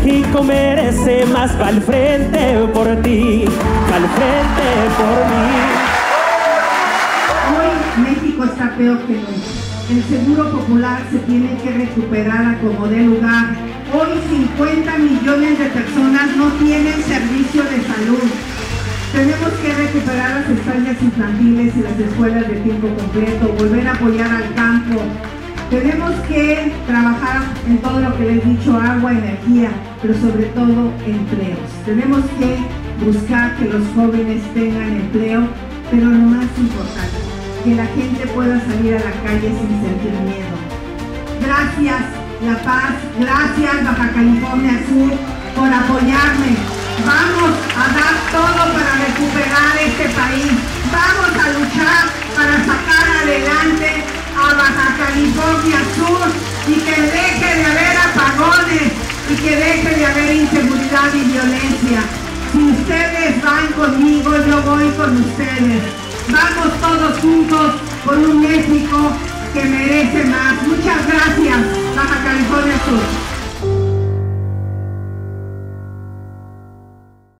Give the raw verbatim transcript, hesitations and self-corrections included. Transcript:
México merece más, pa'l frente por ti, pa'l frente por mí. Hoy México está peor que nunca. El Seguro Popular se tiene que recuperar a como dé lugar. Hoy cincuenta millones de personas no tienen servicio de salud. Tenemos que recuperar las estancias infantiles y las escuelas de tiempo completo, volver a apoyar al campo. Tenemos que trabajar en todo lo que les he dicho, agua, energía, pero sobre todo empleos. Tenemos que buscar que los jóvenes tengan empleo, pero lo más importante, que la gente pueda salir a la calle sin sentir miedo. Gracias, La Paz, gracias Baja California Sur por apoyarme. Vamos a dar todo para recuperar este país. Vamos a luchar para sacar adelante a Baja California Sur y que deje de haber apagones y que deje de haber inseguridad y violencia. Si ustedes van conmigo, yo voy con ustedes. Vamos todos juntos por un México